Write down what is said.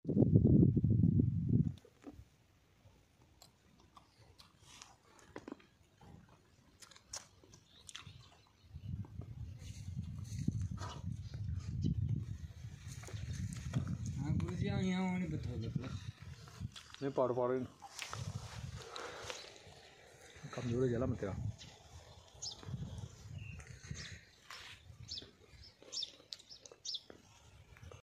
यहाँ आने बता नहीं पार कमजोर है जला मत तेरा